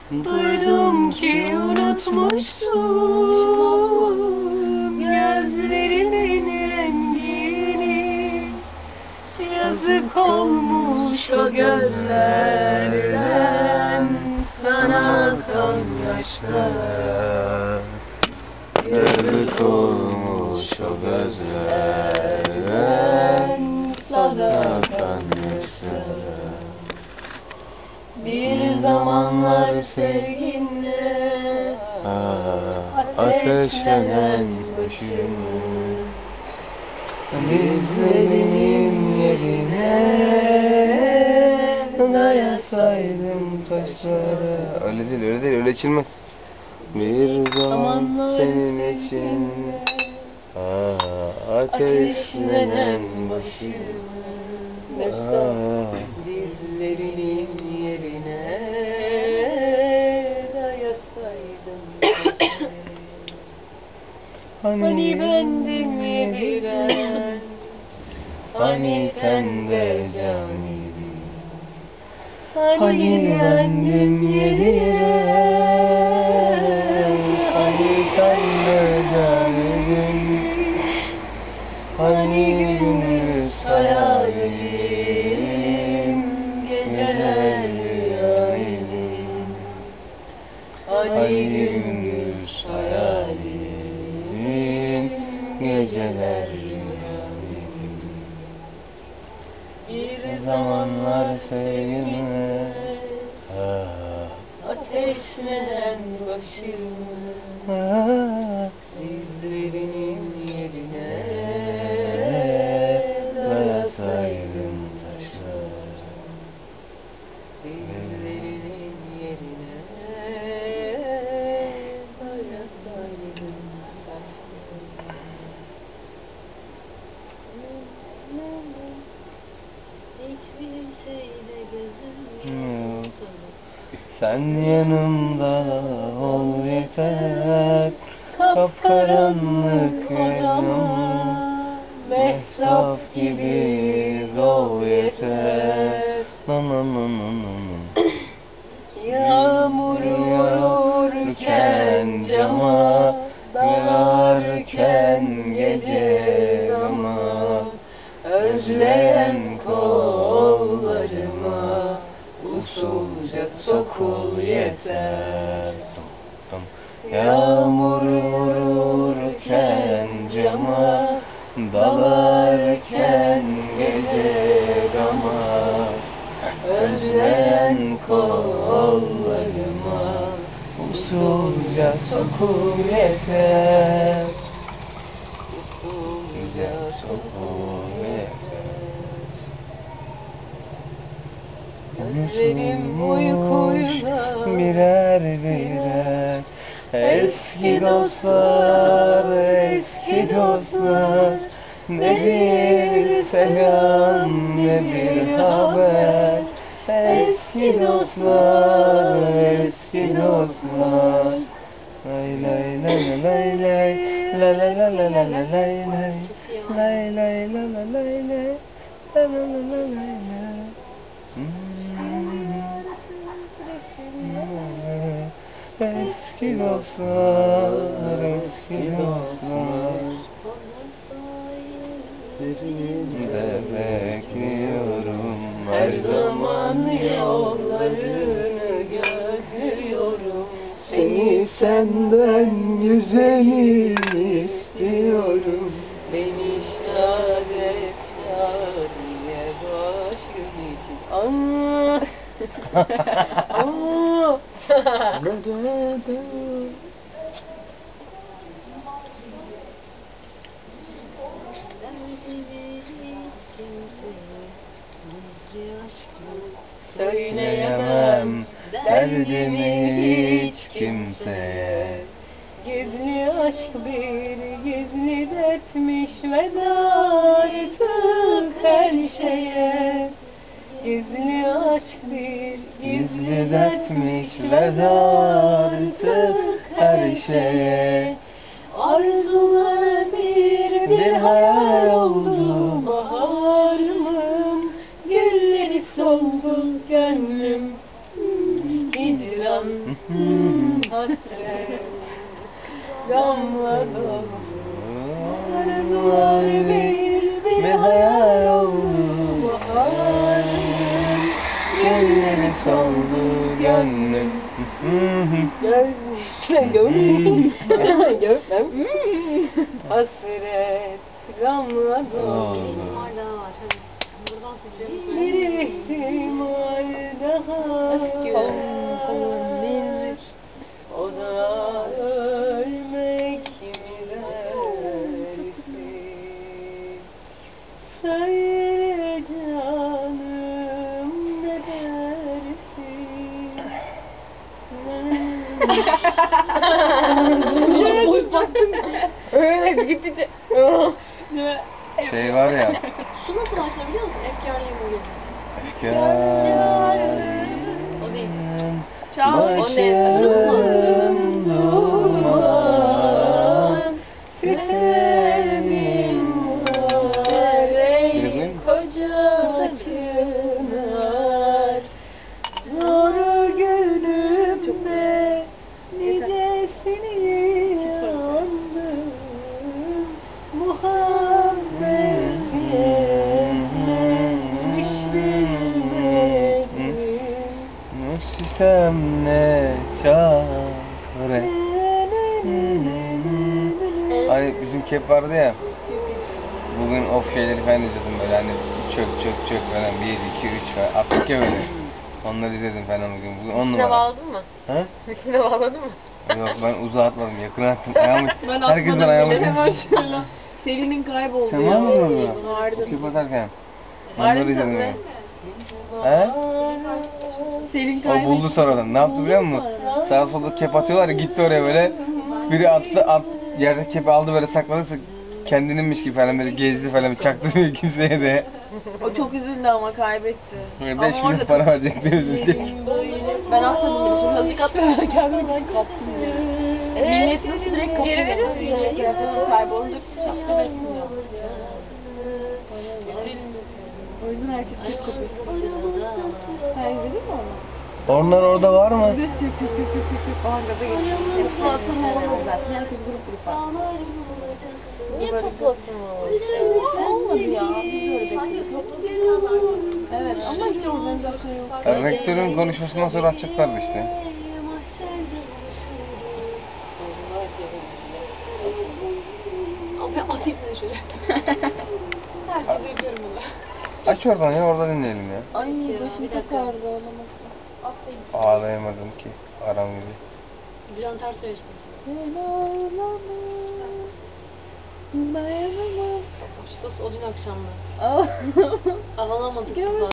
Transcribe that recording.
Duydum ki unutmuşsun gözlerinin rengini. Yazık olmuş o gözlerden sana akan yaşlara. Yazık olmuş o gözlerden sana akan yaşlara. Bir zamanlar sevginle Ateşlenen başım dizlerinin yerine dayasaydım taşlara. Öyle değil, öyle değil, öyle içilmez. Bir zaman senin için ateşlenen başım dizlerinin yerine dayasaydım. Hani bendim yediren, hani tende canidi, hani bendim yediren, hani tende canidi, hani gündüz hayalim, geceler rüyayım. Hani gündüz hayalim, geceler rüyayım. bir Zamanlar sevgimi ateşlenen başımı dizlerinin yerine dayasaydım taşlara. dizlerinin yerine dayasaydım. Hiçbir şeyde gözüm yok. Sen yanımda ol yeter, kapkaranlık yanıma, mehtap gibi doğ yeter. Yağmur yağarken cama, dağarken gece ama, özleyen kollarıma usulca sokul yeter. Yağmur vururken cama, dalarken gece gama, özleyen kollarıma usulca sokul yeter. Usulca sokul yeter. Gözlerim uykuyla birer birer, eski dostlar, eski dostlar, ne bir selam ne bir haber. Eski dostlar, eski dostlar, lay lay lay lay lay la la la la la la lay lay lay lay la la lay lay la la la la lay lay. Eski dostlar, eski dostlar, de bekliyorum her zaman yollarını gözlüyorum. Seni senden güzelim istiyorum. Beni şehadet şadiye başım için. Aa! Aa! Söyleyemem derdimi hiç kimseye. Gizli aşk bir gizli dertmiş veda artık her şeye. Gizli aşk bir Gizli dertmiş veda artık her şeye. Arzular bir hayal oldu baharımın. Gülleri soldu gönlüm hicran can hasret gamla dolu arzular bir hayal oldu baharın Gönlüm soldu gönlüm. Gönlüm hasret gamla dolu Bir ihtimal daha var. Hadi. Buradan seçeceğimiz bir ihtimal daha var. O da ölmek mi dersin? Söyle canım ne dersin? Boş baktım ki. Öyle gitti. Şey var ya. Şu nasıl başlar biliyor musun? Efkarlıyım o gece. Efkarım. O değil. Başım duman. Sitemim var ey Bilgin? koca çınar. Zor günümde nicesini yandım. Muhabbet yetmemiş bilmedim. Müssisem ne çare. Hani bizim kep vardı ya. Bugün of şeyleri falan izledim böyle hani çök falan 1, 2, 3 falan attık ya böyle. Onları izledim falan bugün 10 Ne numara. bağladın mı? Ha? Ne bağladın mı? Yok ben uzağa atmadım yakına attım. Ayağımı, Ben herkes atmadım bana ayağımı bile, hemen gelsin. şöyle. Selin'in kayboldu. Sen var mıydın orada? Vardım. Kep atarken. Vardım Onları izledim. tabii. He? Selin O buldu sonradan. Ne yaptı biliyor musun? Sağa sola kep atıyorlar ya gitti oraya böyle. Biri attı yerde kepi aldı böyle sakladı. Kendininmiş gibi falan böyle gezdi falan çaktırmıyor kimseye de. O çok üzüldü ama kaybetti. Böyle Ama 5 milyon orada para verecek bir üzülecek. Ben atladım bile şimdi azıcık atladım. Kendimden kaptım ya. Millet nasıl direkt geri veriyorsun ya? Canım kaybolunca şapka resmiyor. Oyunun herkes çok kopyası. Sen izledin mi onu? Onlar orada var mı? Evet çık. O anda da geçiyor. Hepsini atanı olmadı zaten. Herkes grup var. Niye topladın Olmadı ya. Biz öyle bekledik. Evet ama hiç organizasyon yok. Ya, rektörün konuşmasından sonra atacaklardı işte. Abi atayım da şöyle. Herkes yapıyorum bunu. Aç oradan ya orada dinleyelim ya. Ay başım çok ağrıdı ağlamaktan. Ağlayamadım ki aram gibi. Bülent Ersoy işte bize. Dayanamam. Sos o dün akşamda. Ah. Ağlamadık burada.